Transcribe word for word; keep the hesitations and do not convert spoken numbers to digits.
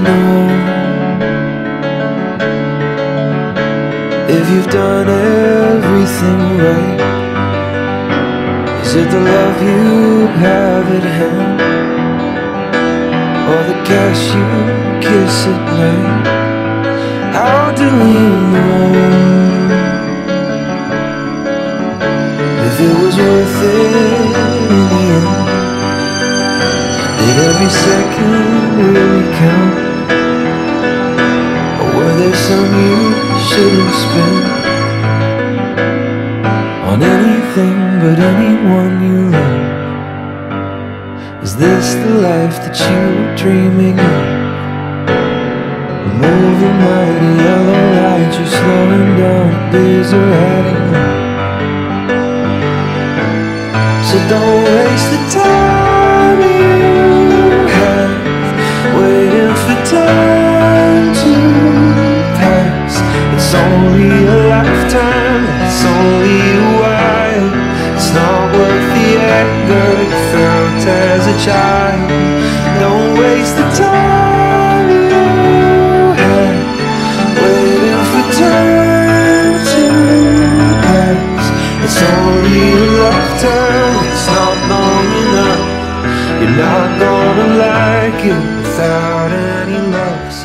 know if you've done everything right? Is it the love you have at hand, or the cash you kiss at night? How do you know if it was worth it in the end? Did every second really count, or were there some you shouldn't spend on anything but anyone you love? Is this the life that you were dreaming of? A moving mighty yellow light, you're slowing down, days are adding up. So don't waste the time you have waiting for time to pass. It's only a lifetime, it's only a while. It's not worth the anger you felt as a child. Don't waste the time you have waiting for time to pass. It's only a lifetime, it's not long enough. You're not gonna like it without any love.